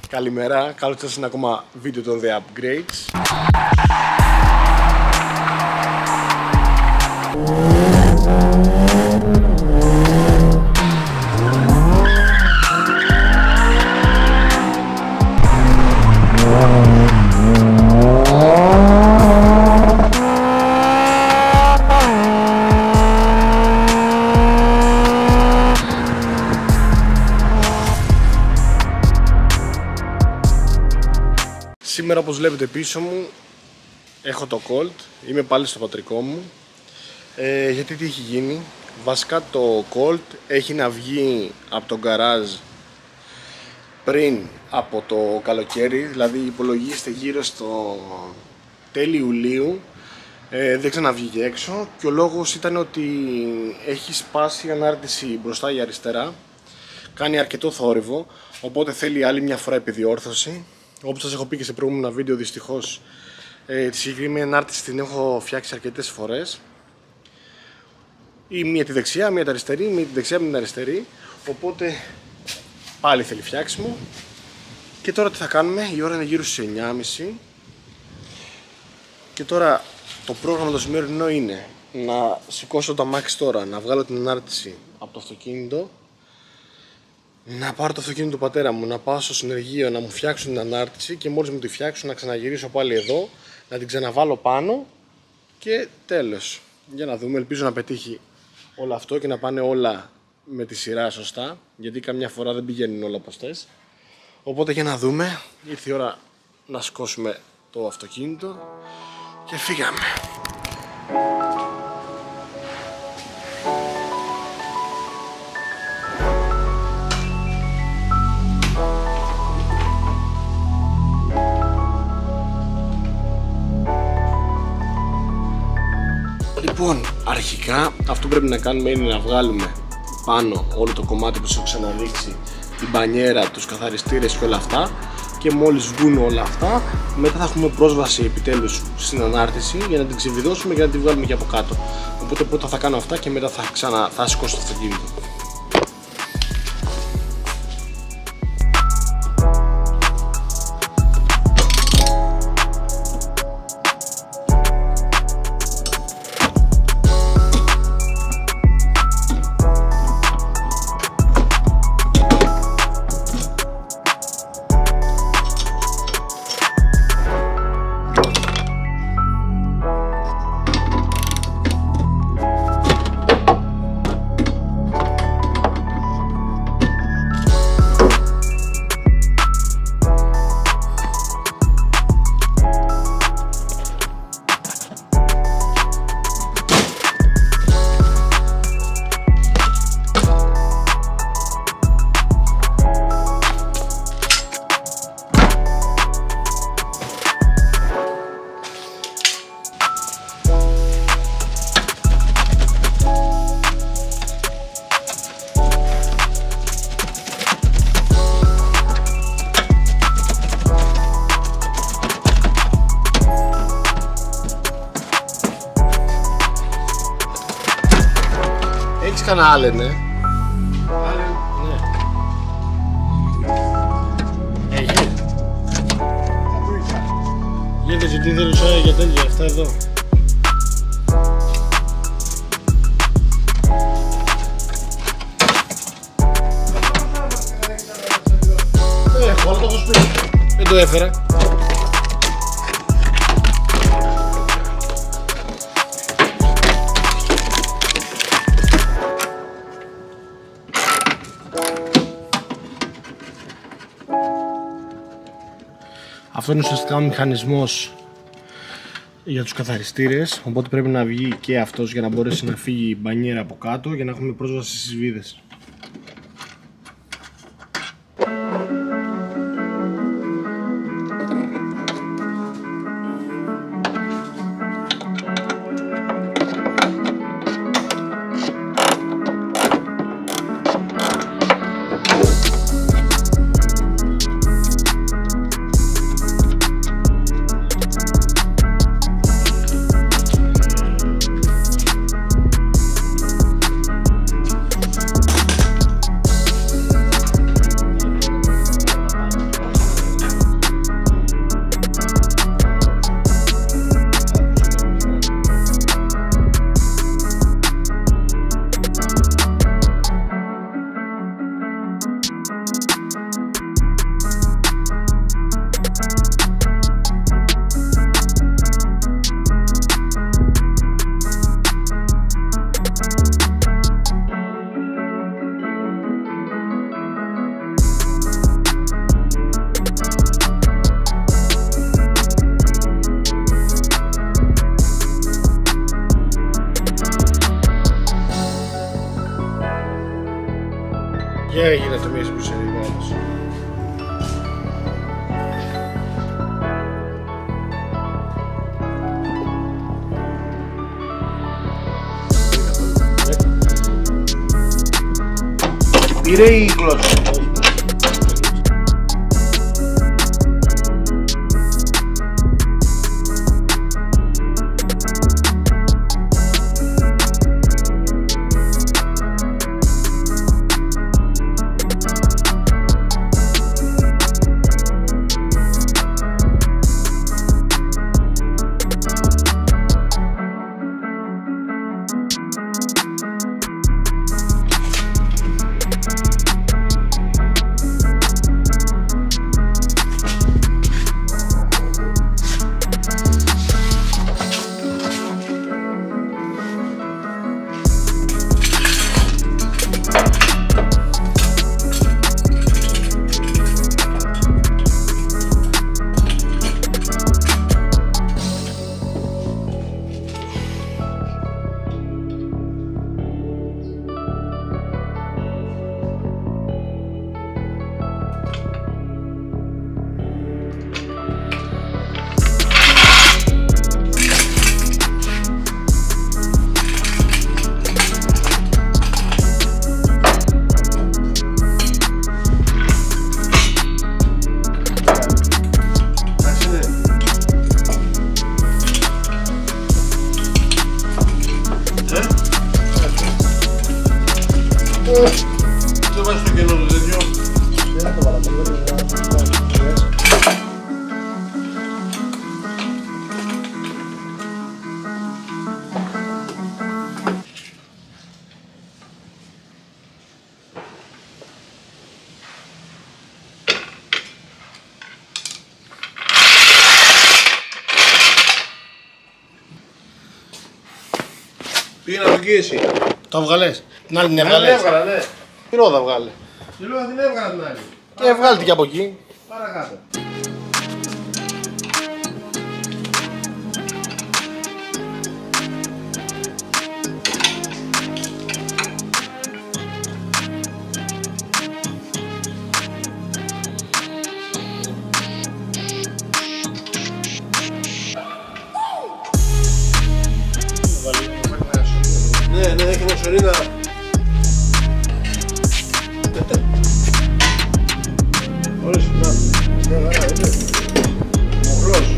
Καλημέρα, καλώς ήρθατε σε ένα ακόμα βίντεο των The Upgrades. Σήμερα, όπως βλέπετε πίσω μου, έχω το Colt, είμαι πάλι στο πατρικό μου. Γιατί τι έχει γίνει? Βασικά το Colt έχει να βγει από το γκαράζ πριν από το καλοκαίρι, δηλαδή υπολογίστε γύρω στο τέλη Ιουλίου. Δεν ξαναβγήκε έξω και ο λόγος ήταν ότι έχει σπάσει η ανάρτηση μπροστά ή αριστερά, κάνει αρκετό θόρυβο, οπότε θέλει άλλη μια φορά επιδιόρθωση. Όπως σας έχω πει και σε προηγούμενα βίντεο, δυστυχώς τη συγκεκριμένη ανάρτηση την έχω φτιάξει αρκετές φορές. Ή μία τη δεξιά, μία τη αριστερή, μία τη δεξιά, μία την αριστερή. Οπότε πάλι θέλει φτιάξιμο. Και τώρα τι θα κάνουμε? Η ώρα είναι γύρω στις 9.30. Και τώρα το πρόγραμμα το σημερινό είναι να σηκώσω το αμάξι τώρα, να βγάλω την ανάρτηση από το αυτοκίνητο, να πάρω το αυτοκίνητο του πατέρα μου, να πάω στο συνεργείο να μου φτιάξουν την ανάρτηση και μόλις μου τη φτιάξουν να ξαναγυρίσω πάλι εδώ, να την ξαναβάλω πάνω και τέλος. Για να δούμε, ελπίζω να πετύχει όλο αυτό και να πάνε όλα με τη σειρά σωστά, γιατί καμιά φορά δεν πηγαίνουν όλα όπως θες. Οπότε για να δούμε, ήρθε η ώρα να σηκώσουμε το αυτοκίνητο και φύγαμε. Λοιπόν, αρχικά αυτό που πρέπει να κάνουμε είναι να βγάλουμε πάνω όλο το κομμάτι που σας έχω ξαναδείξει, την μπανιέρα, τους καθαριστήρες και όλα αυτά, και μόλις βγουν όλα αυτά, μετά θα έχουμε πρόσβαση επιτέλους στην ανάρτηση για να την ξεβιδώσουμε και να την βγάλουμε και από κάτω. Οπότε πρώτα θα κάνω αυτά και μετά θα σηκώσω το αυτοκίνητο. Έχεις κανένα άλλο, ναι? Ναι. Έχει. Είδες γιατί δεν ρουσάει για τέτοια αυτά εδώ. Έχω, αλλά το έχω σπίτι. Δεν το έφερα. Αυτό είναι ουσιαστικά ο μηχανισμός για τους καθαριστήρες, οπότε πρέπει να βγει και αυτός για να μπορέσει να φύγει η μπανιέρα από κάτω για να έχουμε πρόσβαση στις βίδες. έγινε το μίσο που σε ρίγοντας. Πήρε η γλώσσα. Δεν βάζεις το κενό το τέτοιο. Δεν θα το βάλω, το βάλω. Πήγαινα από εκεί εσύ. Το βγάλες. Την άλλη την Δεν έβγαλες. έβγαλα, ναι. Πυρό θα βγάλει. Τι λέω, την έβγαλα την άλλη. Και βγάλτε και από εκεί. Παρακάτω. Ναι, ναι, έχει μοσορίδα. Ορίστε, να. Μια χαρά, είναι. Μοχλός.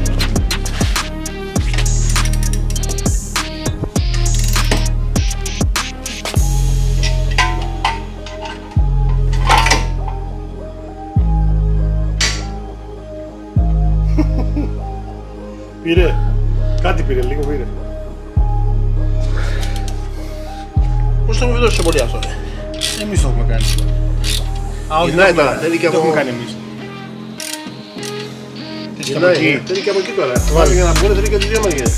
Πήρε. Κάτι πήρε, λίγο πήρε. Πώς θα μου δώσει τόσο πολύ αυτό, Εμείς το έχουμε κάνει. Α, όχι, Γυρνάει δεν τώρα, θέλει και το από- έχουμε κάνει εμείς. Θες και από Γυρνάει, εκεί. θέλει και από εκεί τώρα. Βάλει για να βγουν, θέλει και τις δύο μεριές.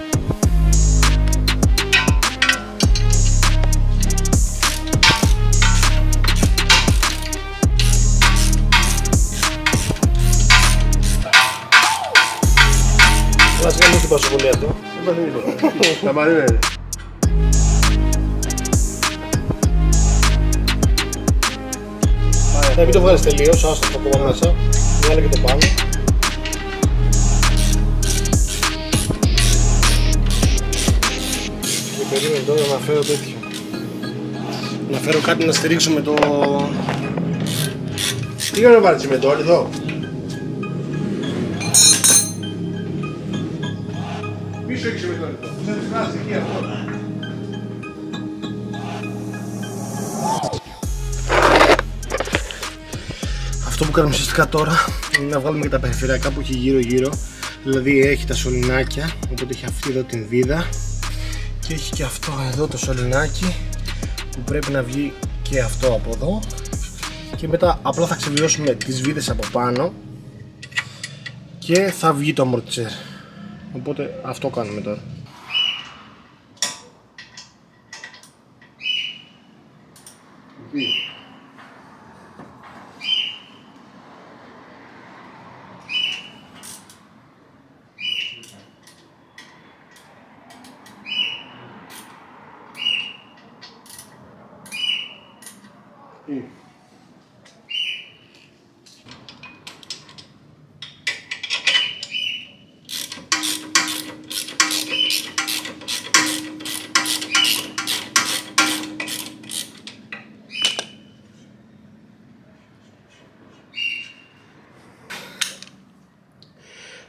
Βασικά μην χτυπάς πολύ αυτό. Δεν πάθει τίποτα. Τα μαρίνα είναι. Μην το βγάλεις τελείως, άστα το κόμμα μέσα. Βγάλε και το πάνω. Και περίμενε τώρα να φέρω τέτοιο. Να φέρω κάτι να στηρίξω με το... Τι για να βάλεις με το όλοι εδώ. Πίσω έχεις με το όλοι εδώ. Θέλεις να είσαι εκεί αυτό. Αυτό που κάνουμε ουσιαστικά τώρα είναι να βγάλουμε και τα περιφερειακά που έχει γύρω γύρω. Δηλαδή έχει τα σωληνάκια, οπότε έχει αυτή εδώ την βίδα και έχει και αυτό εδώ το σωληνάκι που πρέπει να βγει και αυτό από εδώ, και μετά απλά θα ξεβιώσουμε τις βίδες από πάνω και θα βγει το αμορτσέρ. Οπότε αυτό κάνουμε τώρα.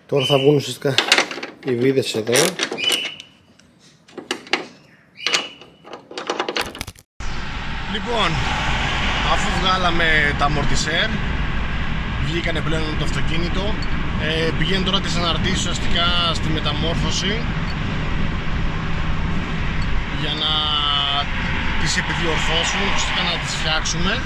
Τώρα θα βγουν ουσιαστικά οι βίδες εδώ. Λοιπόν, αφού βγάλαμε τα αμορτισέρ, βγήκανε πλέον με το αυτοκίνητο, πηγαίνουν τώρα τις αναρτήσεις ουσιαστικά στη μεταμόρφωση για να τις επιδιορθώσουμε, ουσιαστικά να τις φτιάξουμε.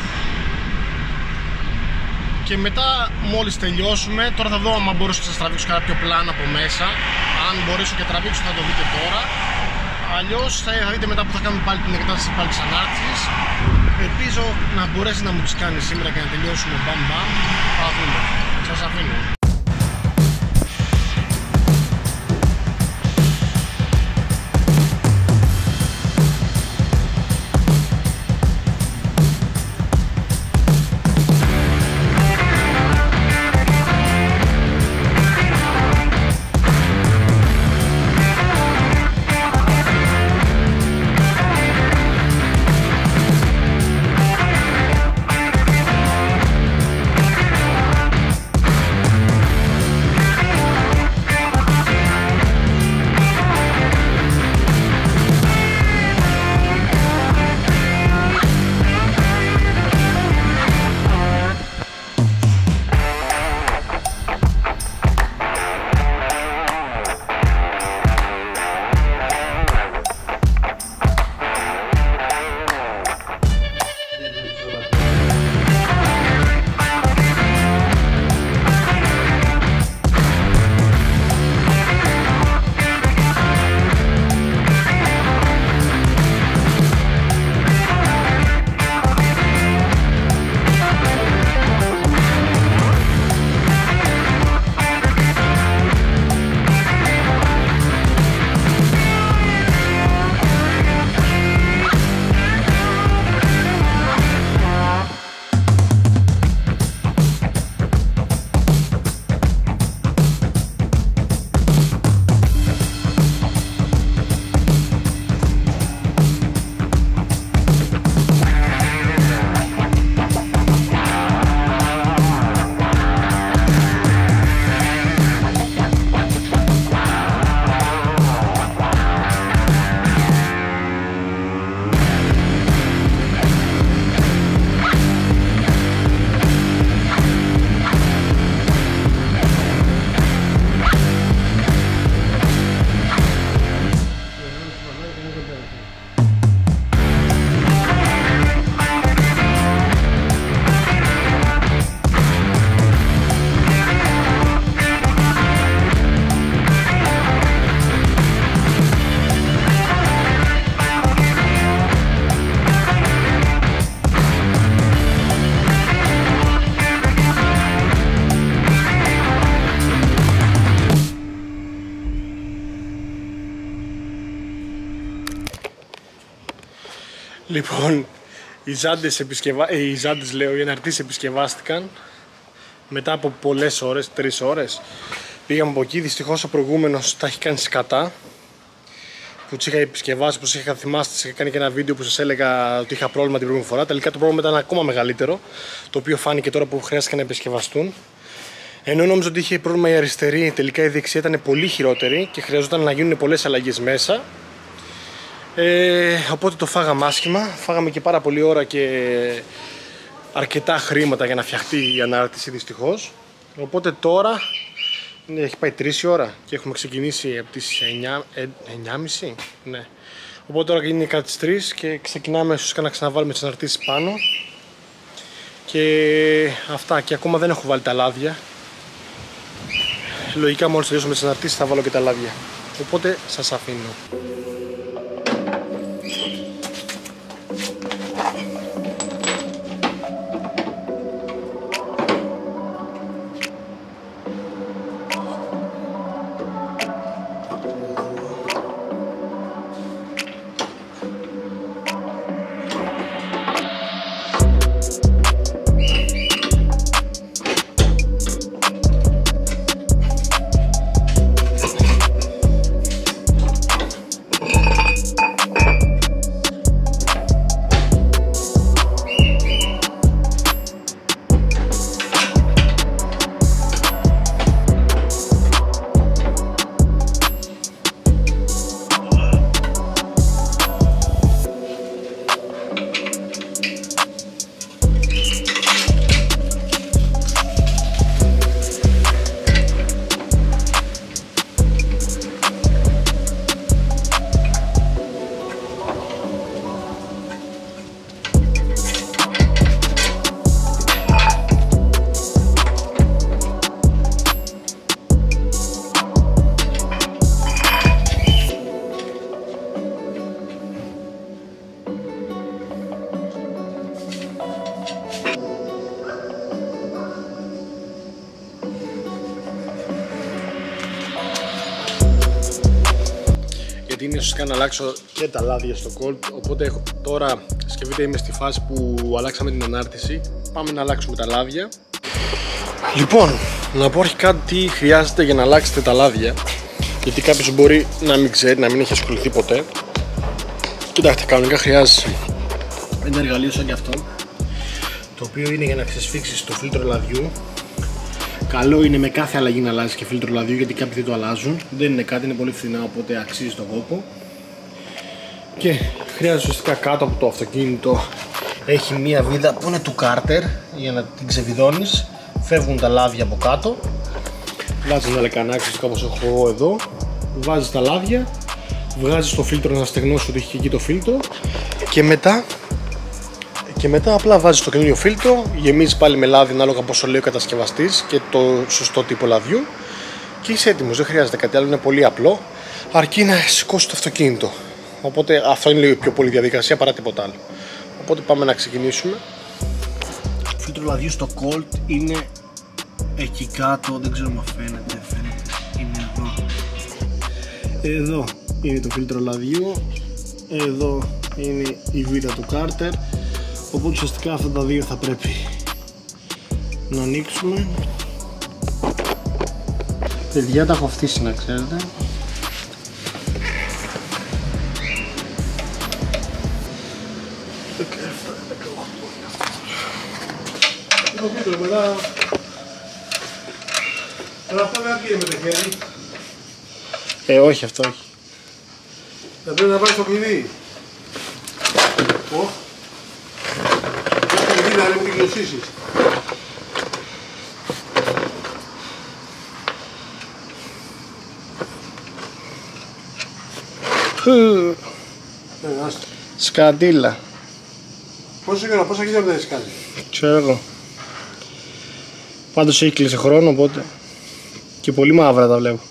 Και μετά μόλις τελειώσουμε, τώρα θα δω αν μπορέσω να σας τραβήξω κάποιο πλάνο από μέσα. Αν μπορέσω και τραβήξω θα το δείτε τώρα. Αλλιώς θα δείτε μετά που θα κάνουμε πάλι την εκτάσταση πάλι της ανάρτησης. Ελπίζω να μπορέσει να μου τις κάνει σήμερα και να τελειώσουμε μπαμ μπαμ. Θα δούμε. Σας αφήνω. Λοιπόν, οι ζάντες λέω, οι αναρτήσεις επισκευάστηκαν μετά από πολλές ώρες, 3 ώρες. Πήγαμε από εκεί, δυστυχώς ο προηγούμενος τα έχει κάνει σκατά που τους είχα επισκευάσει, όπως είχα θυμάστε, είχα κάνει και ένα βίντεο που σας έλεγα ότι είχα πρόβλημα την προηγούμενη φορά. Τελικά το πρόβλημα ήταν ακόμα μεγαλύτερο, το οποίο φάνηκε τώρα που χρειάστηκε να επισκευαστούν. Ενώ νόμιζα ότι είχε πρόβλημα η αριστερή, τελικά η δεξιά ήταν πολύ χειρότερη και χρειαζόταν να γίνουν πολλές αλλαγές μέσα. Οπότε το φάγαμε άσχημα, φάγαμε και πάρα πολλή ώρα και αρκετά χρήματα για να φτιαχτεί η ανάρτηση δυστυχώς. Οπότε τώρα έχει πάει 3 η ώρα και έχουμε ξεκινήσει από τις 9.30. Ναι. Οπότε τώρα είναι κάτι τις 3 και ξεκινάμε ίσως να ξαναβάλουμε τις αναρτήσεις πάνω. Και αυτά, και ακόμα δεν έχω βάλει τα λάδια. Λογικά μόλις τελειώσουμε τις αναρτήσεις θα βάλω και τα λάδια. Οπότε σας αφήνω. γιατί είναι ουσιαστικά να αλλάξω και τα λάδια στο Colt. Οπότε τώρα σκεφτείτε, είμαι στη φάση που αλλάξαμε την ανάρτηση. Πάμε να αλλάξουμε τα λάδια. Λοιπόν, να πω αρχικά τι χρειάζεται για να αλλάξετε τα λάδια, γιατί κάποιος μπορεί να μην ξέρει, να μην έχει ασχοληθεί ποτέ. Κοιτάξτε, κανονικά χρειάζεσαι ένα εργαλείο σαν και αυτό, το οποίο είναι για να ξεσφίξεις το φίλτρο λαδιού. Καλό είναι με κάθε αλλαγή να αλλάζεις και φίλτρο λαδιού, γιατί κάποιοι δεν το αλλάζουν. Δεν είναι κάτι, είναι πολύ φθηνά, οπότε αξίζει τον κόπο. Και χρειάζεται ουσιαστικά κάτω από το αυτοκίνητο έχει μία βίδα που είναι του κάρτερ, για να την ξεβιδώνεις. Φεύγουν τα λάδια από κάτω. Βάζεις ένα λεκανάκι όπως έχω εγώ εδώ. Βάζεις τα λάδια, βγάζεις το φίλτρο να στεγνώσει ότι έχει και εκεί το φίλτρο. Και μετά απλά βάζεις το καινούριο φίλτρο, γεμίζεις πάλι με λάδι ανάλογα πόσο λέει ο κατασκευαστής και το σωστό τύπο λαδιού. Και είσαι έτοιμος, δεν χρειάζεται κάτι άλλο, είναι πολύ απλό. Αρκεί να σηκώσεις το αυτοκίνητο. Οπότε αυτό είναι λίγο πιο πολύ διαδικασία παρά τίποτα άλλο. Οπότε πάμε να ξεκινήσουμε. Το φίλτρο λαδιού στο Colt είναι εκεί κάτω, δεν ξέρω αν φαίνεται, είναι εδώ. Εδώ είναι το φίλτρο λαδιού, εδώ είναι η βίδα του κάρτερ. Οπότε ουσιαστικά αυτά τα δύο θα πρέπει να ανοίξουμε. Παιδιά, τα έχω φτύσει να ξέρετε. Τώρα αυτό δεν αρκεί με το χέρι. Όχι, αυτό όχι. Θα πρέπει να βάλεις το κλειδί. Το κλειδί να μην την κλωσίσεις. Σκαντήλα. Πόσα κιλά δεν έχεις κάνει? Ξέρω εγώ. Πάντως έχει κλείσει χρόνο, οπότε και πολύ μαύρα τα βλέπω.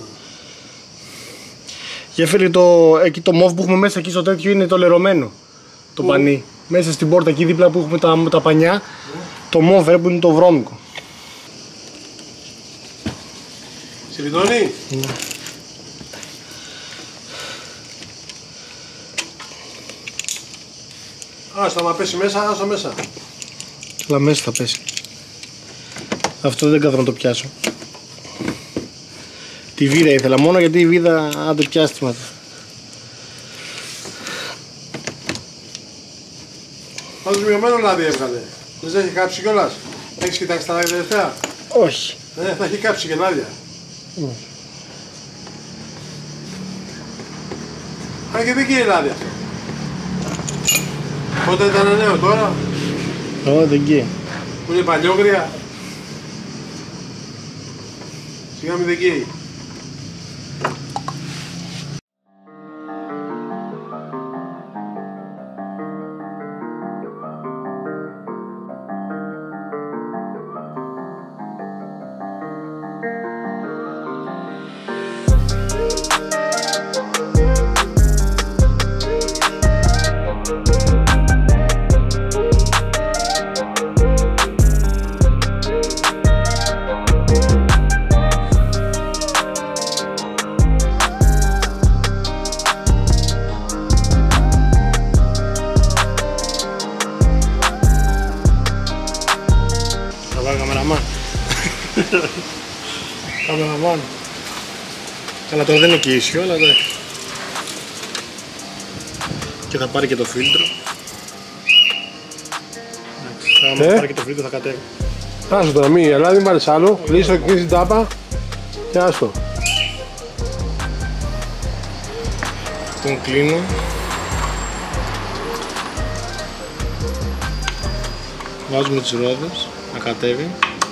Για φίλοι, εκεί το μόβ που έχουμε μέσα εκεί στο τέτοιο είναι το λερωμένο. Το πανί. Μέσα στην πόρτα εκεί δίπλα που έχουμε τα πανιά, το μόβ που είναι το βρώμικο. Σε βιδώνει? Ναι. Άστα, μα πέσει μέσα, άστα μέσα. Αλλά μέσα θα πέσει. Αυτό δεν κάθομαι να το πιάσω. Τη βίδα ήθελα μόνο, γιατί η βίδα άντε πιάστηματα. Πάντως μειωμένο λάδι έβγαλε. Δεν έχει κάψει κιόλας. Έχεις κοιτάξει τα λάδια τελευταία? Όχι. Θα έχει κάψει και λάδια. Α, και δεν καίει λάδι αυτό. Πότε ήταν νέο, τώρα? Δεν καίει. Που είναι παλιόγρια. Σιγά μην δεν καίει. Καμεραμάν. Καλά, τώρα δεν είναι και ίσιο, αλλά εντάξει. Και θα πάρει και το φίλτρο. Εντάξει, άμα πάρει και το φίλτρο θα κατέβει. Άστο τώρα, μην πάρεις άλλο. Κλείσω και την τάπα και άστο. Λοιπόν, κλείνω. Βάζουμε τις ρόδες να κατέβει.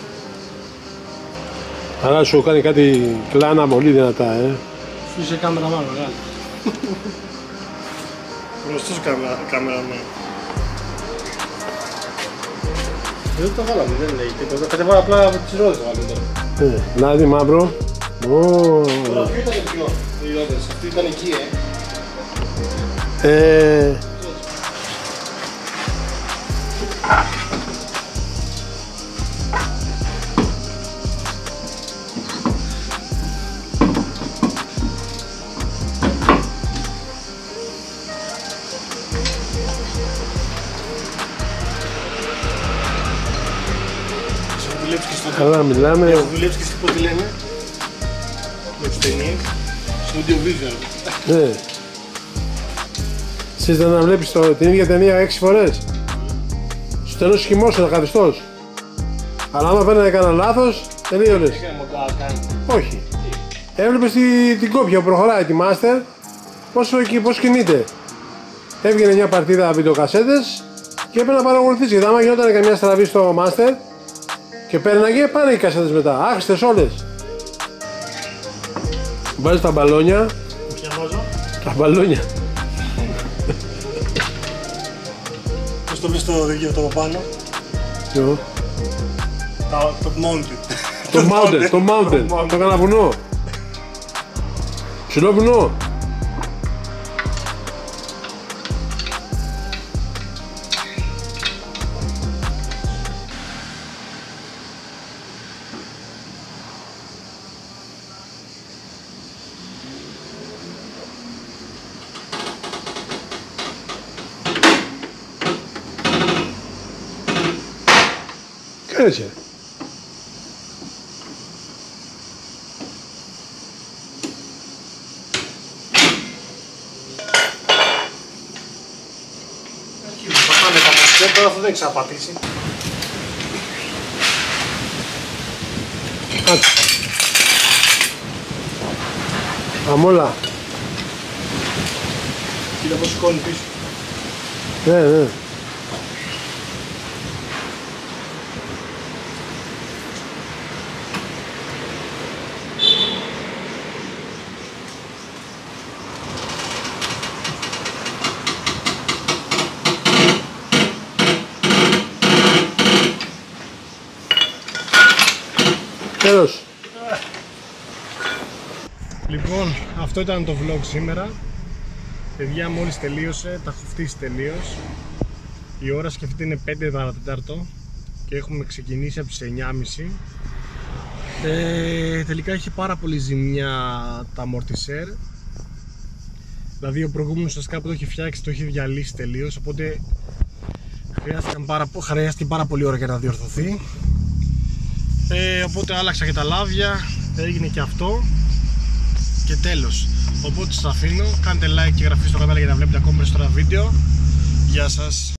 Αλλά σου κάνει κάτι κλάνα πολύ δυνατά, Είσαι κάμεραμάν μεγάλο. Γνωστός κάμεραμάν. Δεν το βάλαμε, δεν λέει τίποτα. Κατεβάω απλά από τις ρόδες βάλαμε τώρα. Λάδι μαύρο. Τώρα ποιο ήταν πιο οι ρόδες, αυτή ήταν εκεί, Καλά μιλάμε. Έχω δουλέψει και εσύ πώς τη λένε. Με τις ταινίες. Στο audiovisual. Ναι. Εσείς δεν να βλέπεις την ίδια ταινία 6 φορές. Σου τέλος χυμώσαι, καθιστός. Αλλά άμα φαίνεται κανένα λάθος, τελείωνες. Όχι. Έβλεπες την κόπια που προχωράει, τη Master, πώς κινείται. Έβγαινε μια παρτίδα βιντεοκασέτες και έπρεπε να παρακολουθείς. Γιατί άμα γινόταν καμιά στραβή στο Master και πέρναγε, πάνε οι κασέτες μετά. Άχρηστες όλες. Βάζεις τα μπαλόνια. Τα μπαλόνια. Πώς το βρεις το δίκαιο το πάνω? Ποιο? Το mounted. Το mounted. Το έκανα βουνό. Ψηλό βουνό. Έτσι. Πατάμε τα μοσχέ, τώρα αυτό δεν έχει ξαναπατήσει. Κάτσε. Αμόλα. Κοίτα πως σηκώνει πίσω. Ναι. Τέλος. Λοιπόν, αυτό ήταν το vlog σήμερα. Παιδιά, μόλις τελείωσε, τα έχω φτύσει τελείως. Η ώρα σκεφτείτε είναι 5 παρατέταρτο και έχουμε ξεκινήσει από τις 9.30. Τελικά είχε πάρα πολύ ζημιά τα αμορτισέρ. Δηλαδή ο προηγούμενος ουσιαστικά που το είχε φτιάξει το είχε διαλύσει τελείως, οπότε χρειάστηκε πάρα πολύ ώρα για να διορθωθεί. Οπότε άλλαξα και τα λάδια, έγινε και αυτό και τέλος. Οπότε σας αφήνω, κάντε like και εγγραφή στο κανάλι για να βλέπετε ακόμα περισσότερα βίντεο. Γεια σας.